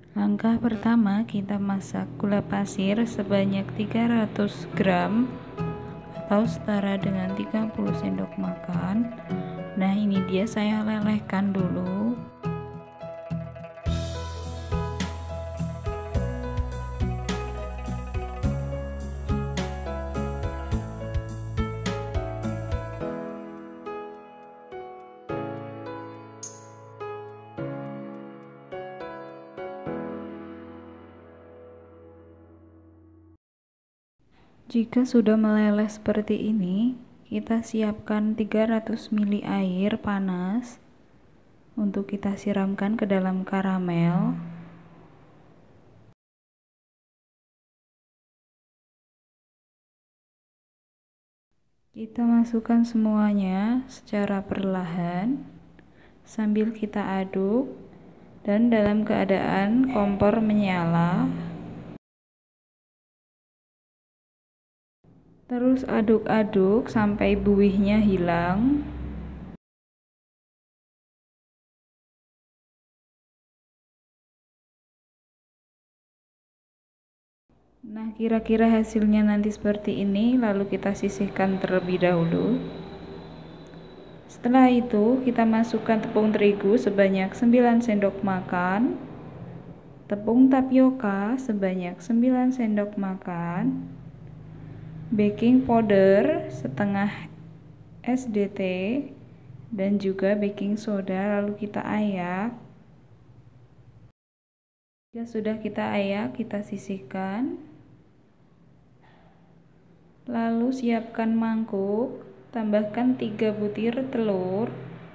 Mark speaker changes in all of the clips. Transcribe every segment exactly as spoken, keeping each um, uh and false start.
Speaker 1: Langkah pertama, kita masak gula pasir sebanyak tiga ratus gram atau setara dengan tiga puluh sendok makan. Nah, ini dia, saya lelehkan dulu. Jika sudah meleleh seperti ini, kita siapkan tiga ratus mililiter air panas untuk kita siramkan ke dalam karamel. Kita masukkan semuanya secara perlahan sambil kita aduk dan dalam keadaan kompor menyala. Terus aduk-aduk sampai buihnya hilang. Nah, kira-kira hasilnya nanti seperti ini, lalu kita sisihkan terlebih dahulu. Setelah itu, kita masukkan tepung terigu sebanyak sembilan sendok makan, tepung tapioka sebanyak sembilan sendok makan, baking powder setengah S D T, dan juga baking soda, lalu kita ayak. Jika sudah kita ayak, kita sisihkan. Lalu siapkan mangkuk, tambahkan tiga butir telur.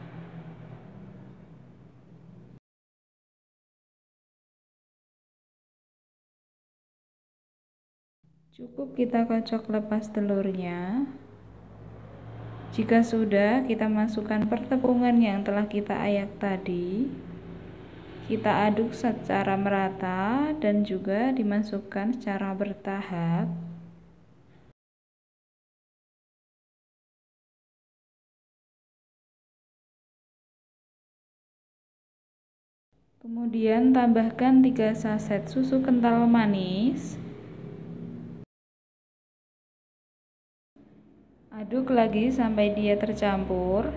Speaker 1: Cukup kita kocok lepas telurnya. Jika sudah, kita masukkan pertepungan yang telah kita ayak tadi. Kita aduk secara merata dan juga dimasukkan secara bertahap. Kemudian tambahkan tiga saset susu kental manis. Aduk lagi sampai dia tercampur.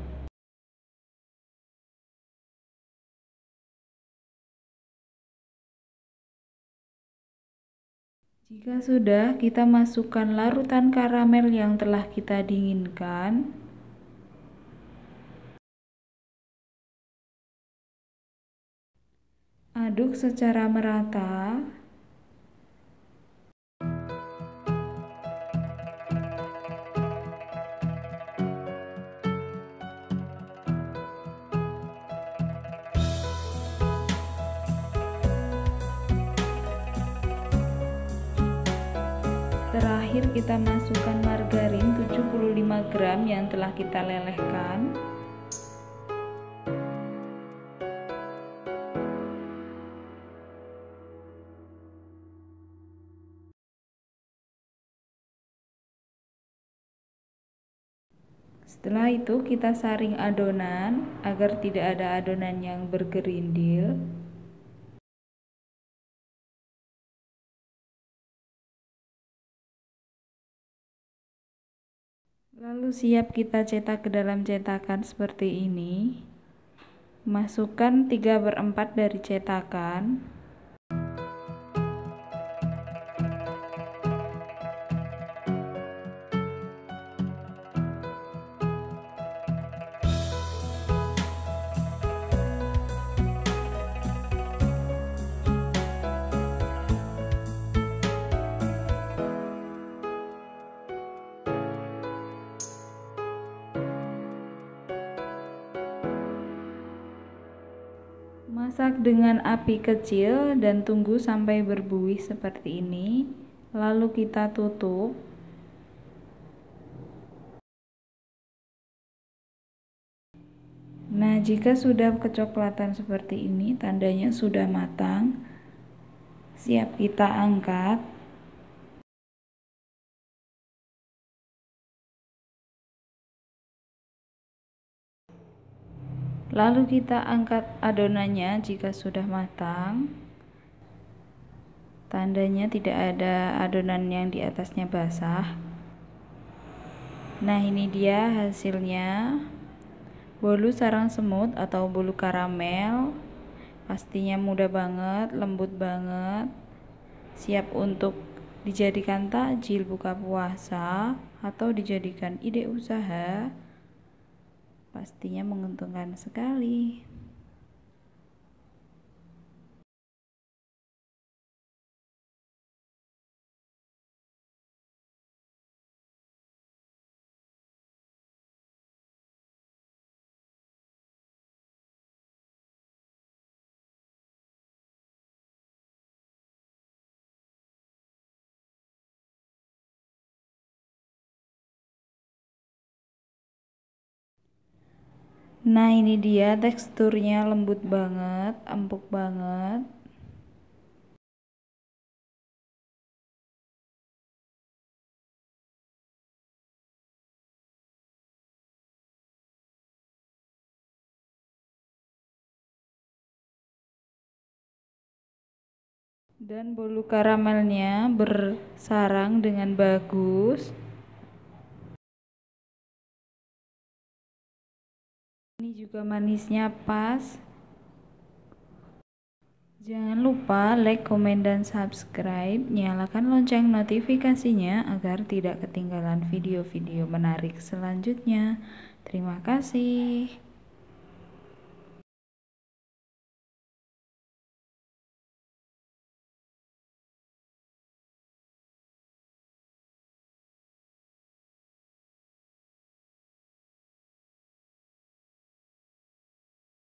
Speaker 1: Jika sudah, kita masukkan larutan karamel yang telah kita dinginkan. Aduk secara merata. Terakhir kita masukkan margarin tujuh puluh lima gram yang telah kita lelehkan. Setelah itu kita saring adonan agar tidak ada adonan yang bergerindil. Lalu siap kita cetak ke dalam cetakan seperti ini. Masukkan tiga per empat dari cetakan. Masak dengan api kecil dan tunggu sampai berbuih seperti ini. Lalu kita tutup. Nah, jika sudah kecoklatan seperti ini, tandanya sudah matang. Siap kita angkat. Lalu kita angkat adonannya jika sudah matang. tandanya tidak ada adonan yang di atasnya basah. Nah, ini dia hasilnya. Bolu sarang semut atau bolu karamel pastinya mudah banget, lembut banget, siap untuk dijadikan takjil buka puasa atau dijadikan ide usaha. Pastinya menguntungkan sekali. Nah, ini dia teksturnya, lembut banget, empuk banget. Dan bolu karamelnya bersarang dengan bagus. Ini juga manisnya pas. Jangan lupa like, komen, dan subscribe. Nyalakan lonceng notifikasinya agar tidak ketinggalan video-video menarik selanjutnya. Terima kasih.